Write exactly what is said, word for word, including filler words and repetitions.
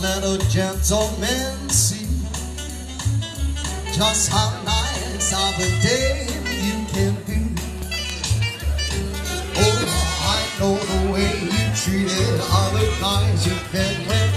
let a gentleman see just how nice of a dame you can be. Oh, I know the way you treated other guys you can